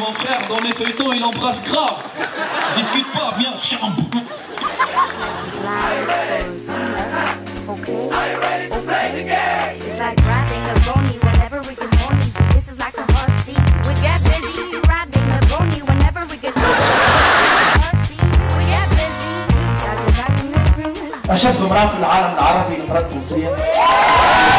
Mon frère, dans mes feuilletons, il embrasse grave. Discute pas, viens, chambre. Are you ready to play the game? It's like riding a pony whenever we get horny. This is like a horsey. We get busy riding a pony whenever we get horsey. We get busy. Shut the back in this room. أشد امرأة في العالم العربي المرأة التونسية.